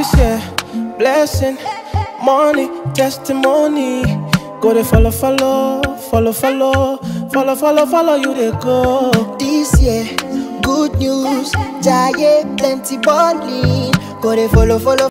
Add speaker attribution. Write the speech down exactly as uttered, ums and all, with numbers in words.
Speaker 1: This year, blessing, money, testimony. Go they follow, follow, follow, follow, follow, follow, follow you they go.
Speaker 2: This year, good news, giant plenty balling. Go they follow, follow.